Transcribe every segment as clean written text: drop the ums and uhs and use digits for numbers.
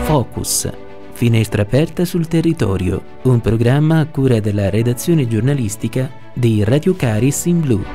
Focus, finestra aperta sul territorio, un programma a cura della redazione giornalistica di Radio Caris in Blu.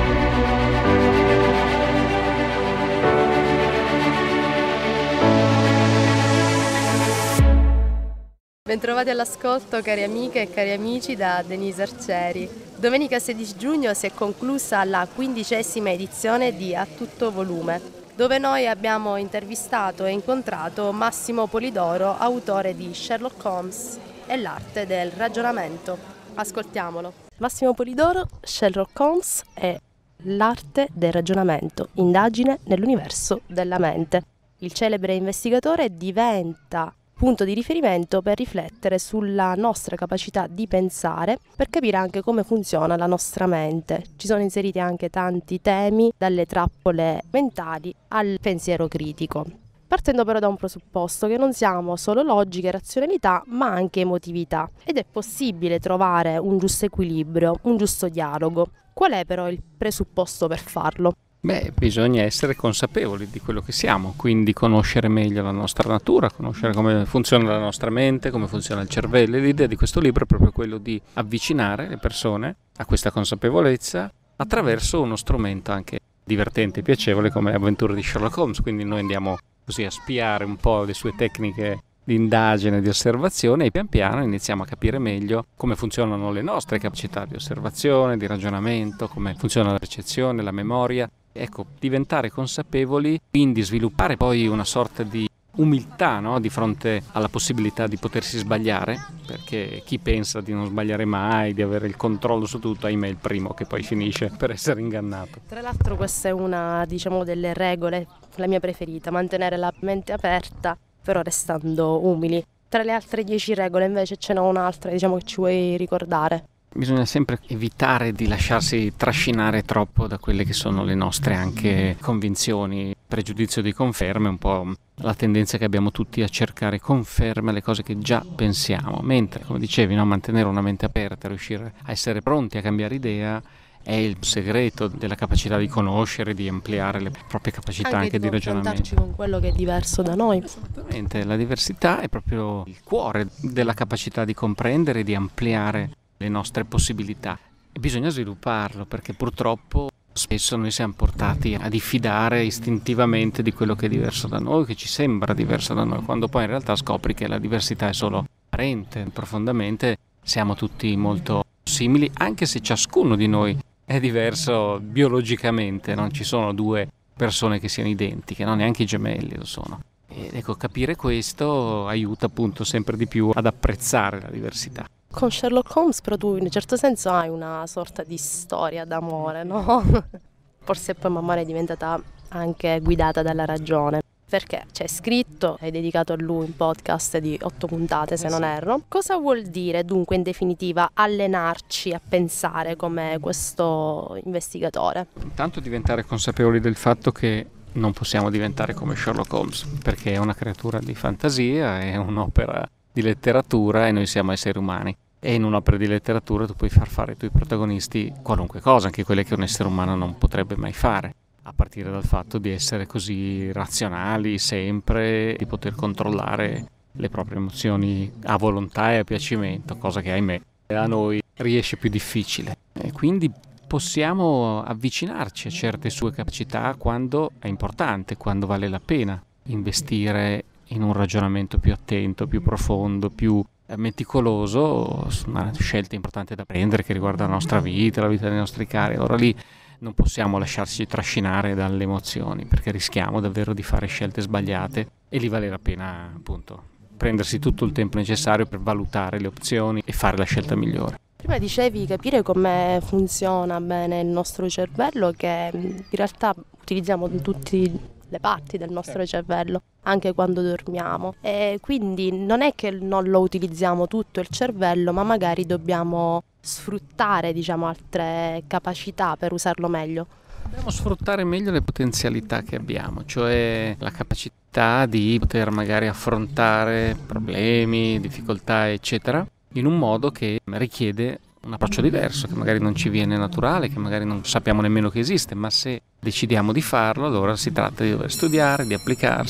Bentrovati all'ascolto, cari amiche e cari amici, da Denise Arcieri. Domenica 16 giugno si è conclusa la 15ª edizione di A Tutto Volume, dove noi abbiamo intervistato e incontrato Massimo Polidoro, autore di Sherlock Holmes e l'arte del ragionamento. Ascoltiamolo. Massimo Polidoro, Sherlock Holmes e l'arte del ragionamento, indagine nell'universo della mente. Il celebre investigatore diventa punto di riferimento per riflettere sulla nostra capacità di pensare, per capire anche come funziona la nostra mente. Ci sono inseriti anche tanti temi, dalle trappole mentali al pensiero critico. Partendo però da un presupposto che non siamo solo logica e razionalità, ma anche emotività, ed è possibile trovare un giusto equilibrio, un giusto dialogo. Qual è però il presupposto per farlo? Bisogna essere consapevoli di quello che siamo, quindi conoscere meglio la nostra natura, conoscere come funziona la nostra mente, come funziona il cervello. E l'idea di questo libro è proprio quello di avvicinare le persone a questa consapevolezza attraverso uno strumento anche divertente e piacevole come le avventure di Sherlock Holmes. Quindi noi andiamo così a spiare un po' le sue tecniche di indagine, di osservazione, e pian piano iniziamo a capire meglio come funzionano le nostre capacità di osservazione, di ragionamento, come funziona la percezione, la memoria. Ecco, diventare consapevoli, quindi sviluppare poi una sorta di umiltà, no? Di fronte alla possibilità di potersi sbagliare, perché chi pensa di non sbagliare mai, di avere il controllo su tutto, ahimè è il primo che poi finisce per essere ingannato. Tra l'altro questa è una, delle regole, la mia preferita, mantenere la mente aperta, però restando umili. Tra le altre 10 regole invece ce n'è un'altra, che ci vuoi ricordare? Bisogna sempre evitare di lasciarsi trascinare troppo da quelle che sono le nostre anche convinzioni, pregiudizio di conferme, un po' la tendenza che abbiamo tutti a cercare conferme alle cose che già pensiamo, mentre, come dicevi, no, mantenere una mente aperta, riuscire a essere pronti a cambiare idea è il segreto della capacità di conoscere, di ampliare le proprie capacità anche di ragionamento. Confrontarci con quello che è diverso da noi. Esattamente, la diversità è proprio il cuore della capacità di comprendere e di ampliare le nostre possibilità, e bisogna svilupparlo, perché purtroppo spesso noi siamo portati a diffidare istintivamente di quello che è diverso da noi, che ci sembra diverso da noi, quando poi in realtà scopri che la diversità è solo apparente. Profondamente siamo tutti molto simili, anche se ciascuno di noi è diverso biologicamente, non ci sono due persone che siano identiche, no? Neanche i gemelli lo sono. Ed ecco, capire questo aiuta appunto sempre di più ad apprezzare la diversità. Con Sherlock Holmes però tu in un certo senso hai una sorta di storia d'amore, no? Forse poi man mano è diventata anche guidata dalla ragione, perché c'è scritto, hai dedicato a lui un podcast di 8 puntate se non erro. Cosa vuol dire dunque in definitiva allenarci a pensare come questo investigatore? Intanto diventare consapevoli del fatto che non possiamo diventare come Sherlock Holmes, perché è una creatura di fantasia, è un'opera di letteratura e noi siamo esseri umani, e in un'opera di letteratura tu puoi far fare ai tuoi protagonisti qualunque cosa, anche quelle che un essere umano non potrebbe mai fare, a partire dal fatto di essere così razionali sempre, di poter controllare le proprie emozioni a volontà e a piacimento, cosa che ahimè a noi riesce più difficile, e quindi possiamo avvicinarci a certe sue capacità quando è importante, quando vale la pena investire in un ragionamento più attento, più profondo, più meticoloso su una scelta importante da prendere che riguarda la nostra vita, la vita dei nostri cari. Allora lì non possiamo lasciarci trascinare dalle emozioni, perché rischiamo davvero di fare scelte sbagliate, e lì vale la pena appunto prendersi tutto il tempo necessario per valutare le opzioni e fare la scelta migliore. Prima dicevi capire come funziona bene il nostro cervello, che in realtà utilizziamo tutti le parti del nostro cervello anche quando dormiamo, e quindi non è che non lo utilizziamo tutto il cervello, ma magari dobbiamo sfruttare altre capacità per usarlo meglio. Dobbiamo sfruttare meglio le potenzialità che abbiamo, cioè la capacità di poter magari affrontare problemi, difficoltà eccetera in un modo che richiede un approccio diverso, che magari non ci viene naturale, che magari non sappiamo nemmeno che esiste, ma se decidiamo di farlo allora si tratta di dover studiare, di applicarsi,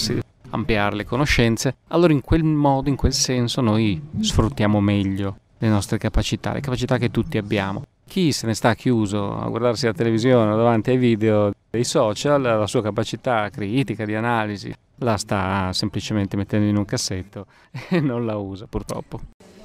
ampliare le conoscenze, allora in quel modo, in quel senso, noi sfruttiamo meglio le nostre capacità, le capacità che tutti abbiamo. Chi se ne sta chiuso a guardarsi la televisione o davanti ai video dei social, la sua capacità critica, di analisi, la sta semplicemente mettendo in un cassetto e non la usa, purtroppo.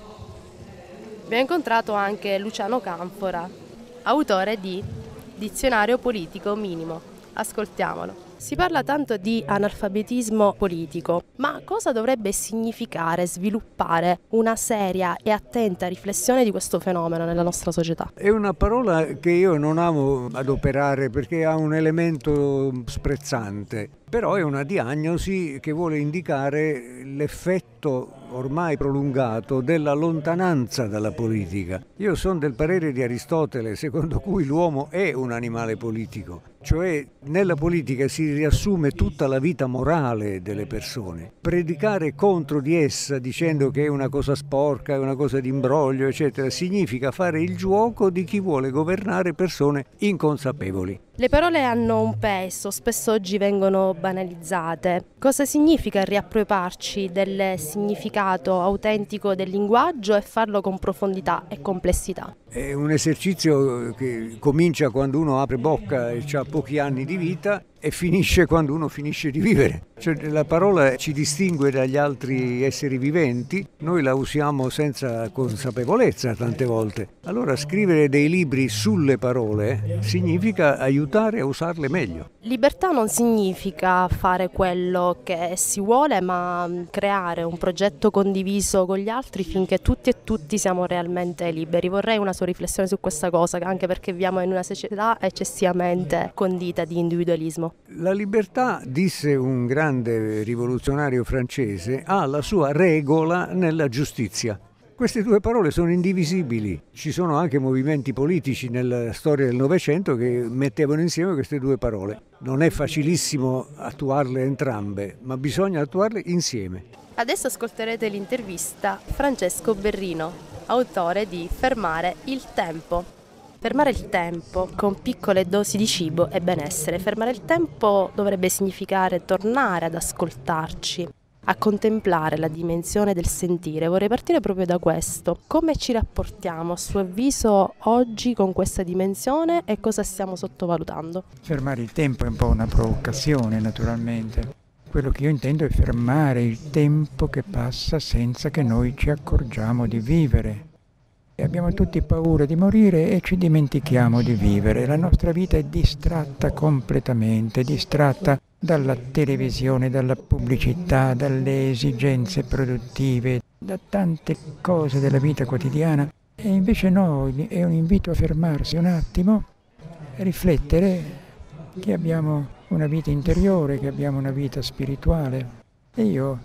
Abbiamo incontrato anche Luciano Canfora, autore di Dizionario politico minimo. Ascoltiamolo. Si parla tanto di analfabetismo politico, ma cosa dovrebbe significare sviluppare una seria e attenta riflessione di questo fenomeno nella nostra società? È una parola che io non amo adoperare perché ha un elemento sprezzante, però è una diagnosi che vuole indicare l'effetto ormai prolungato della lontananza dalla politica. Io sono del parere di Aristotele, secondo cui l'uomo è un animale politico, cioè nella politica si riassume tutta la vita morale delle persone. Predicare contro di essa dicendo che è una cosa sporca, è una cosa di imbroglio, eccetera, significa fare il gioco di chi vuole governare persone inconsapevoli. Le parole hanno un peso, spesso oggi vengono banalizzate. Cosa significa riappropriarci del significato autentico del linguaggio e farlo con profondità e complessità? È un esercizio che comincia quando uno apre bocca e ha pochi anni di vita e finisce quando uno finisce di vivere. Cioè, la parola ci distingue dagli altri esseri viventi, noi la usiamo senza consapevolezza tante volte. Allora scrivere dei libri sulle parole significa aiutare a usarle meglio. Libertà non significa fare quello che si vuole, ma creare un progetto condiviso con gli altri finché tutti e tutti siamo realmente liberi. Vorrei una sua riflessione su questa cosa, anche perché viviamo in una società eccessivamente condita di individualismo. La libertà, disse un grande rivoluzionario francese, ha la sua regola nella giustizia. Queste due parole sono indivisibili. Ci sono anche movimenti politici nella storia del Novecento che mettevano insieme queste due parole. Non è facilissimo attuarle entrambe, ma bisogna attuarle insieme. Adesso ascolterete l'intervista a Francesco Berrino, autore di Fermare il tempo. Fermare il tempo con piccole dosi di cibo e benessere. Fermare il tempo dovrebbe significare tornare ad ascoltarci, a contemplare la dimensione del sentire. Vorrei partire proprio da questo. Come ci rapportiamo a suo avviso oggi con questa dimensione e cosa stiamo sottovalutando? Fermare il tempo è un po' una provocazione, naturalmente. Quello che io intendo è fermare il tempo che passa senza che noi ci accorgiamo di vivere. E abbiamo tutti paura di morire e ci dimentichiamo di vivere. La nostra vita è distratta completamente, distratta dalla televisione, dalla pubblicità, dalle esigenze produttive, da tante cose della vita quotidiana. E invece no, è un invito a fermarsi un attimo, a riflettere che abbiamo una vita interiore, che abbiamo una vita spirituale. E io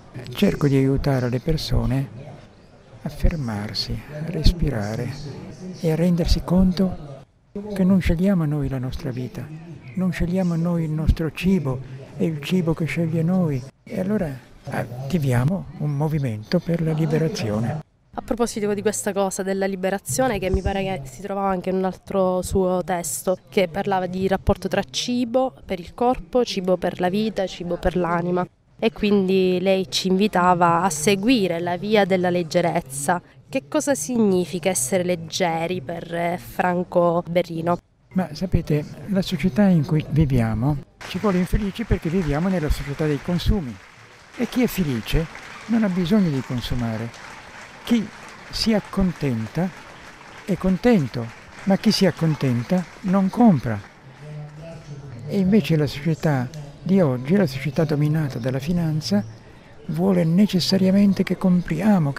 cerco di aiutare le persone a fermarsi, a respirare e a rendersi conto che non scegliamo noi la nostra vita, non scegliamo noi il nostro cibo, è il cibo che sceglie noi. E allora attiviamo un movimento per la liberazione. A proposito di questa cosa della liberazione, che mi pare che si trovava anche in un altro suo testo, che parlava di rapporto tra cibo per il corpo, cibo per la vita, cibo per l'anima. E quindi lei ci invitava a seguire la via della leggerezza. Che cosa significa essere leggeri per Franco Berrino? Ma sapete, la società in cui viviamo ci vuole infelici perché viviamo nella società dei consumi. E chi è felice non ha bisogno di consumare. Chi si accontenta è contento, ma chi si accontenta non compra. E invece la società di oggi, la società dominata dalla finanza, vuole necessariamente che compriamo,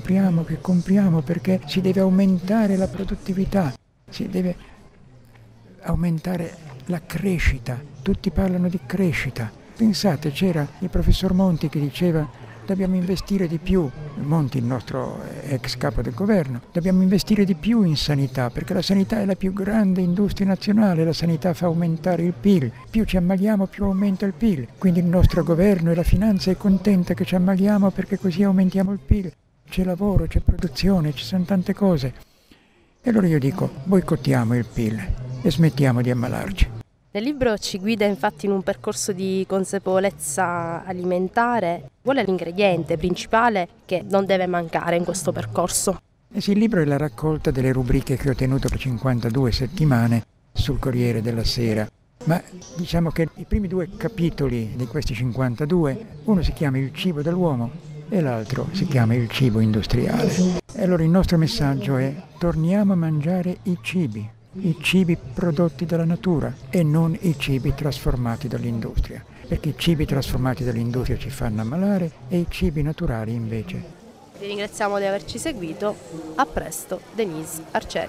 perché si deve aumentare la produttività, si deve aumentare la crescita. Tutti parlano di crescita. Pensate, c'era il professor Monti che diceva dobbiamo investire di più, Monti il nostro ex capo del governo, dobbiamo investire di più in sanità, perché la sanità è la più grande industria nazionale, la sanità fa aumentare il PIL, più ci ammaliamo più aumenta il PIL, quindi il nostro governo e la finanza è contenta che ci ammaliamo perché così aumentiamo il PIL, c'è lavoro, c'è produzione, ci sono tante cose. E allora io dico, boicottiamo il PIL e smettiamo di ammalarci. Nel libro ci guida infatti in un percorso di consapevolezza alimentare. Qual è l'ingrediente principale che non deve mancare in questo percorso? Sì, il libro è la raccolta delle rubriche che ho tenuto per 52 settimane sul Corriere della Sera. Ma diciamo che i primi 2 capitoli di questi 52, uno si chiama Il cibo dell'uomo e l'altro si chiama Il cibo industriale. E allora il nostro messaggio è: torniamo a mangiare i cibi prodotti dalla natura e non i cibi trasformati dall'industria, perché i cibi trasformati dall'industria ci fanno ammalare e i cibi naturali invece. Vi ringraziamo di averci seguito. A presto, Denise Arcieri.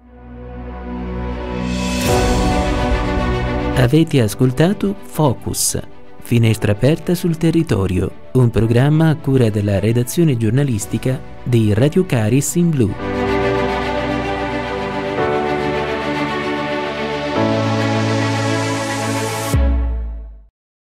Avete ascoltato Focus, finestra aperta sul territorio, un programma a cura della redazione giornalistica di Radio Caris in Blu.